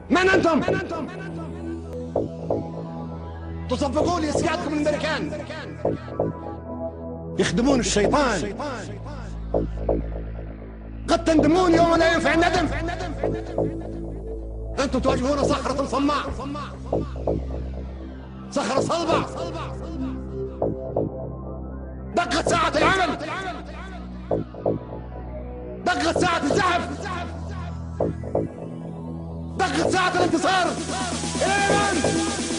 من أنتم؟ تصفقون لإسقاطكم الأمريكان، يخدمون الشيطان. قد تندمون يوم لا ينفع الندم. أنتم تواجهون صخرة صماء، صخرة صلبة. دقت ساعة العمل، دقت ساعة الزحف، دقت ساعة الانتصار. إلى الأمام.